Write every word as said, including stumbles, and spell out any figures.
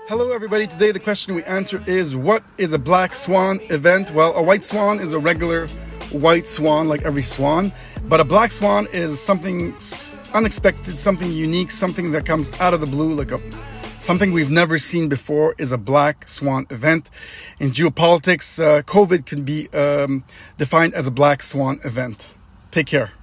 Hello everybody, today the question we answer is, what is a black swan event? Well, a white swan is a regular white swan like every swan, but a black swan is something unexpected, something unique, something that comes out of the blue, like a something we've never seen before is a black swan event. In geopolitics, uh, COVID can be um, defined as a black swan event. Take care.